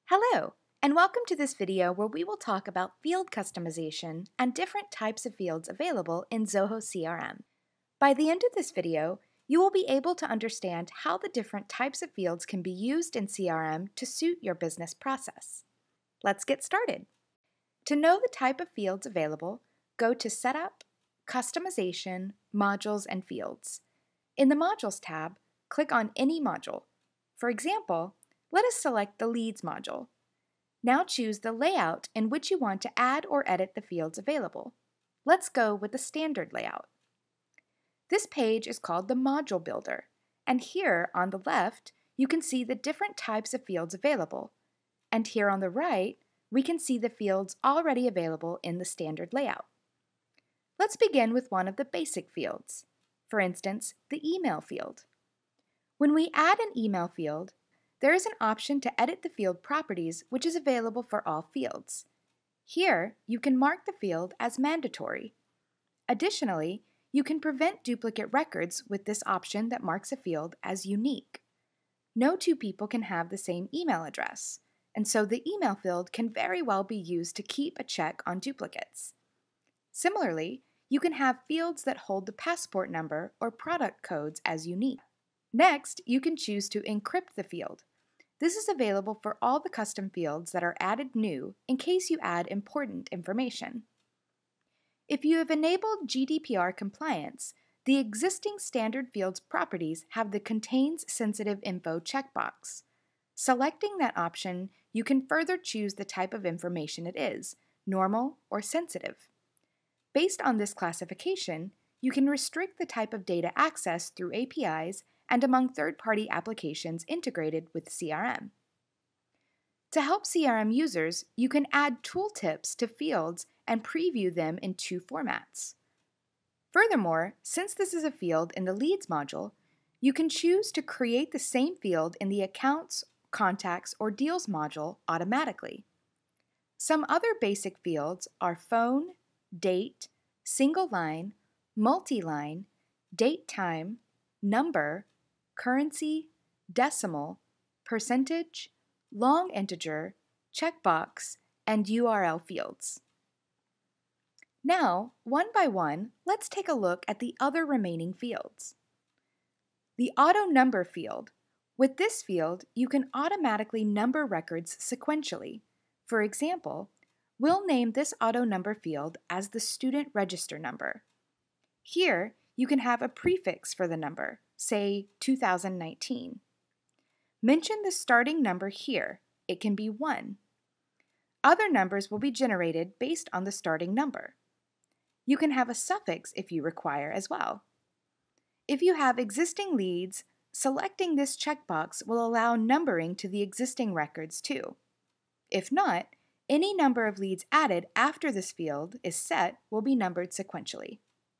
Hello, and welcome to this video where we will talk about field customization and different types of fields available in Zoho CRM. By the end of this video, you will be able to understand how the different types of fields can be used in CRM to suit your business process. Let's get started. To know the type of fields available, go to Setup, Customization, Modules, and Fields. In the Modules tab, click on any module. For example, let us select the Leads module. Now choose the layout in which you want to add or edit the fields available. Let's go with the standard layout. This page is called the Module Builder, and here on the left, you can see the different types of fields available. And here on the right, we can see the fields already available in the standard layout. Let's begin with one of the basic fields. For instance, the email field. When we add an email field, there is an option to edit the field properties, which is available for all fields. Here, you can mark the field as mandatory. Additionally, you can prevent duplicate records with this option that marks a field as unique. No two people can have the same email address, and so the email field can very well be used to keep a check on duplicates. Similarly, you can have fields that hold the passport number or product codes as unique. Next, you can choose to encrypt the field. This is available for all the custom fields that are added new in case you add important information. If you have enabled GDPR compliance, the existing standard fields properties have the Contains Sensitive Info checkbox. Selecting that option, you can further choose the type of information it is, normal or sensitive. Based on this classification, you can restrict the type of data accessed through APIs and among third-party applications integrated with CRM. To help CRM users, you can add tooltips to fields and preview them in two formats. Furthermore, since this is a field in the Leads module, you can choose to create the same field in the Accounts, Contacts, or Deals module automatically. Some other basic fields are phone, date, single line, multi-line, date time, number, currency, decimal, percentage, long integer, checkbox, and URL fields. Now, one by one, let's take a look at the other remaining fields. The Autonumber field. With this field, you can automatically number records sequentially. For example, we'll name this Autonumber field as the student register number. Here, you can have a prefix for the number, say 2019. Mention the starting number here. It can be 1. Other numbers will be generated based on the starting number. You can have a suffix if you require as well. If you have existing leads, selecting this checkbox will allow numbering to the existing records too. If not, any number of leads added after this field is set will be numbered sequentially.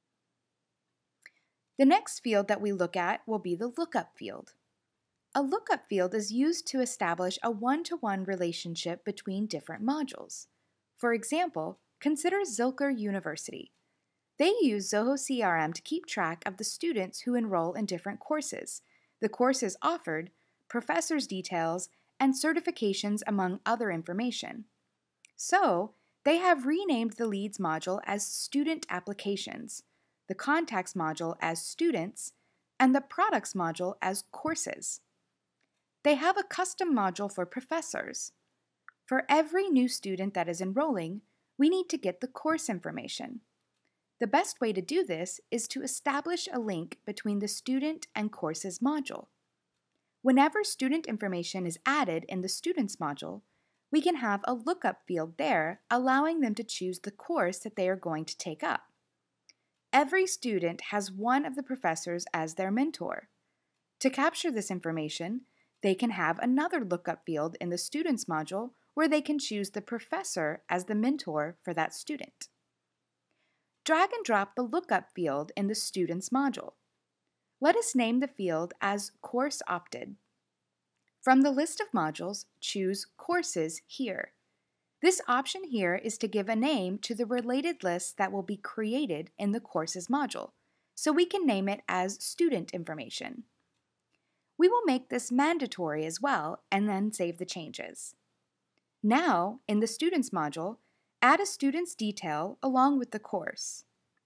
The next field that we look at will be the Lookup field. A lookup field is used to establish a one-to-one relationship between different modules. For example, consider Zilker University. They use Zoho CRM to keep track of the students who enroll in different courses, the courses offered, professors' details, and certifications among other information. So, they have renamed the Leads module as Student Applications, the Contacts module as Students, and the Products module as Courses. They have a custom module for professors. For every new student that is enrolling, we need to get the course information. The best way to do this is to establish a link between the Student and Courses module. Whenever student information is added in the Students module, we can have a lookup field there, allowing them to choose the course that they are going to take up. Every student has one of the professors as their mentor. To capture this information, they can have another lookup field in the Students module where they can choose the professor as the mentor for that student. Drag and drop the lookup field in the Students module. Let us name the field as Course Opted. From the list of modules, choose Courses here. This option here is to give a name to the related lists that will be created in the Courses module, so we can name it as Student Information. We will make this mandatory as well and then save the changes. Now, in the Students module, add a student's detail along with the course.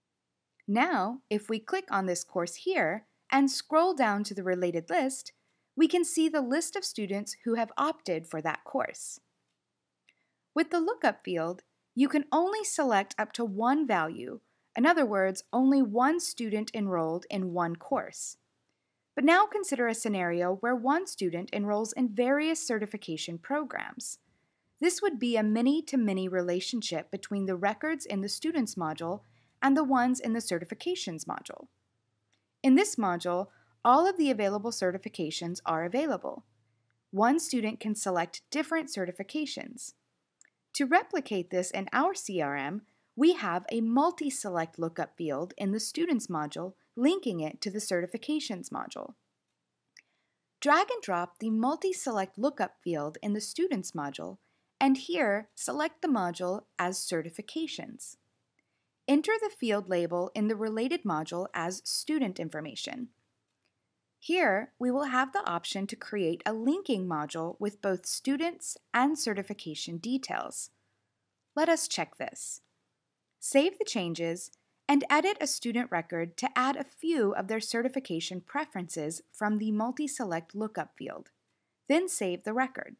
Now, if we click on this course here and scroll down to the related list, we can see the list of students who have opted for that course. With the Lookup field, you can only select up to one value. In other words, only one student enrolled in one course. But now consider a scenario where one student enrolls in various certification programs. This would be a many-to-many relationship between the records in the Students module and the ones in the Certifications module. In this module, all of the available certifications are available. One student can select different certifications. To replicate this in our CRM, we have a multi-select lookup field in the Students module linking it to the Certifications module. Drag and drop the multi-select lookup field in the Students module, and here select the module as Certifications. Enter the field label in the related module as Student Information. Here, we will have the option to create a linking module with both students and certification details. Let us check this. Save the changes and edit a student record to add a few of their certification preferences from the multi-select lookup field. Then save the record.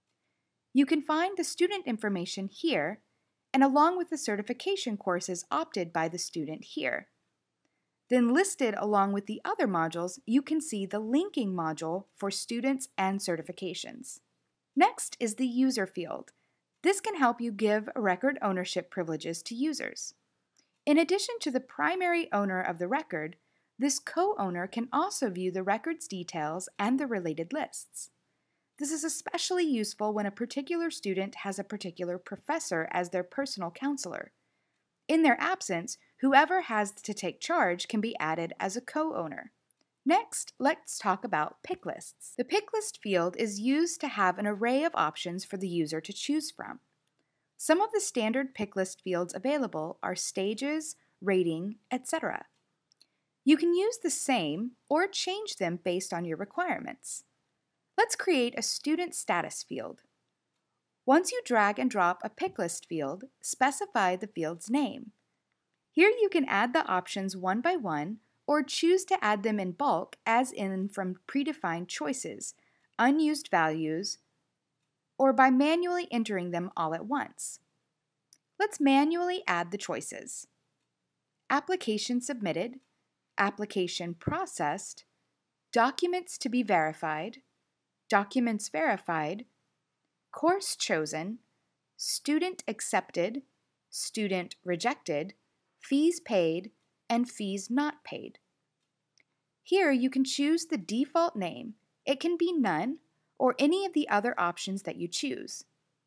You can find the student information here, and along with the certification courses opted by the student here. Then listed along with the other modules, you can see the linking module for students and certifications. Next is the user field. This can help you give record ownership privileges to users. In addition to the primary owner of the record, this co-owner can also view the record's details and the related lists. This is especially useful when a particular student has a particular professor as their personal counselor. In their absence, whoever has to take charge can be added as a co-owner. Next, let's talk about Picklists. The Picklist field is used to have an array of options for the user to choose from. Some of the standard Picklist fields available are stages, rating, etc. You can use the same or change them based on your requirements. Let's create a student status field. Once you drag and drop a Picklist field, specify the field's name. Here you can add the options one by one or choose to add them in bulk as in from predefined choices, unused values, or by manually entering them all at once. Let's manually add the choices. Application submitted, application processed, documents to be verified, documents verified, course chosen, student accepted, student rejected, fees paid, and fees not paid. Here you can choose the default name. It can be none or any of the other options that you choose.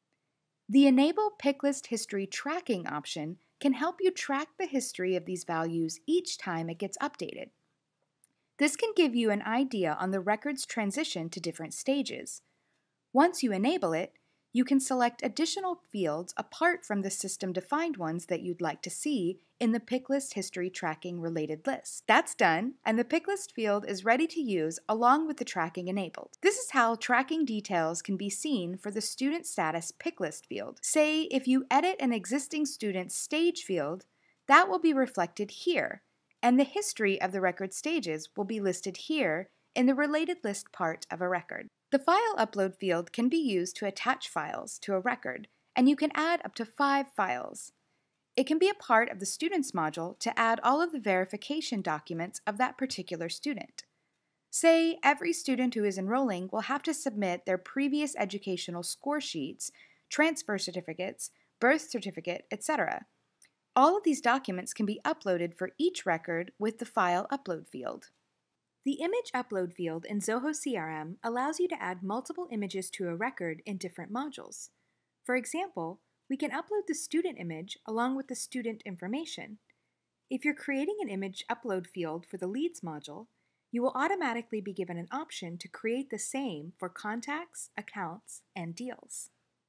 The Enable Picklist History Tracking option can help you track the history of these values each time it gets updated. This can give you an idea on the record's transition to different stages. Once you enable it, you can select additional fields apart from the system-defined ones that you'd like to see in the Picklist History Tracking related list. That's done, and the Picklist field is ready to use along with the tracking enabled. This is how tracking details can be seen for the Student Status Picklist field. Say, if you edit an existing student's stage field, that will be reflected here, and the history of the record stages will be listed here in the related list part of a record. The File Upload field can be used to attach files to a record, and you can add up to 5 files. It can be a part of the Students module to add all of the verification documents of that particular student. Say, every student who is enrolling will have to submit their previous educational score sheets, transfer certificates, birth certificate, etc. All of these documents can be uploaded for each record with the File Upload field. The Image Upload field in Zoho CRM allows you to add multiple images to a record in different modules. For example, we can upload the student image along with the student information. If you're creating an image upload field for the Leads module, you will automatically be given an option to create the same for contacts, accounts, and deals.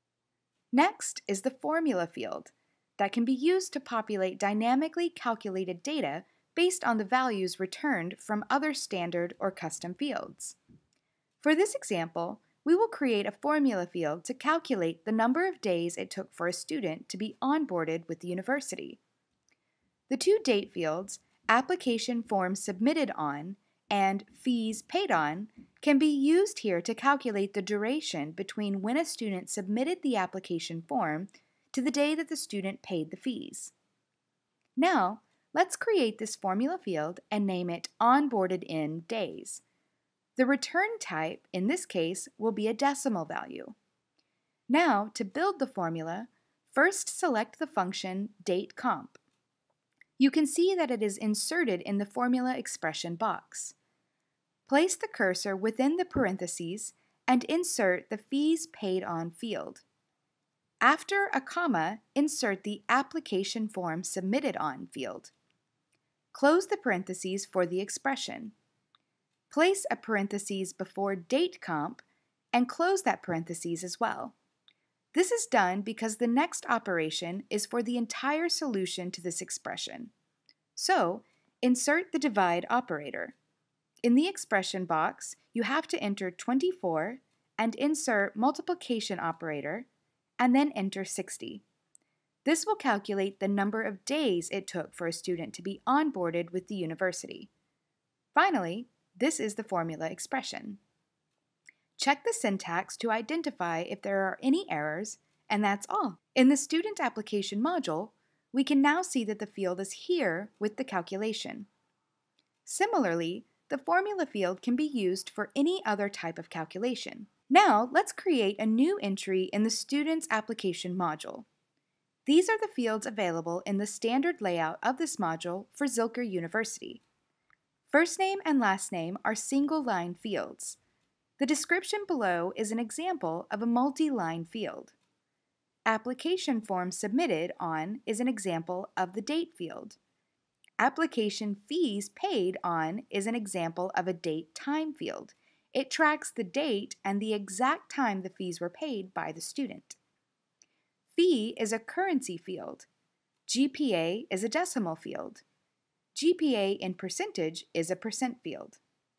Next is the Formula field that can be used to populate dynamically calculated data based on the values returned from other standard or custom fields. For this example, we will create a formula field to calculate the number of days it took for a student to be onboarded with the university. The two date fields, application form submitted on and fees paid on, can be used here to calculate the duration between when a student submitted the application form to the day that the student paid the fees. Now, let's create this formula field and name it onboarded in days. The return type, in this case, will be a decimal value. Now, to build the formula, first select the function dateComp. You can see that it is inserted in the formula expression box. Place the cursor within the parentheses and insert the fees paid on field. After a comma, insert the application form submitted on field. Close the parentheses for the expression. Place a parentheses before dateComp and close that parentheses as well. This is done because the next operation is for the entire solution to this expression. So, insert the divide operator. In the expression box, you have to enter 24 and insert multiplication operator, and then enter 60. This will calculate the number of days it took for a student to be onboarded with the university. Finally, this is the formula expression. Check the syntax to identify if there are any errors, and that's all. In the Student Application module, we can now see that the field is here with the calculation. Similarly, the formula field can be used for any other type of calculation. Now, let's create a new entry in the Students Application module. These are the fields available in the standard layout of this module for Zilker University. First name and last name are single-line fields. The description below is an example of a multi-line field. Application form submitted on is an example of the date field. Application fees paid on is an example of a date time field. It tracks the date and the exact time the fees were paid by the student. Fee is a currency field. GPA is a decimal field. GPA in percentage is a percent field.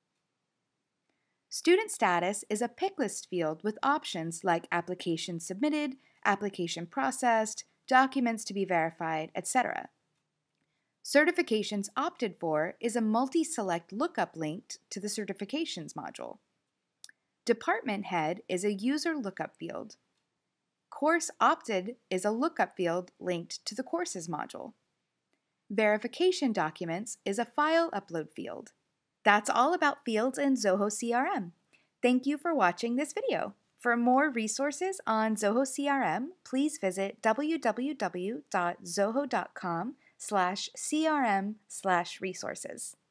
Student status is a Picklist field with options like application submitted, application processed, documents to be verified, etc. Certifications opted for is a multi-select lookup linked to the certifications module. Department head is a user lookup field. Course opted is a lookup field linked to the courses module. Verification documents is a file upload field. That's all about fields in Zoho CRM. Thank you for watching this video. For more resources on Zoho CRM, please visit www.zoho.com/crm/resources.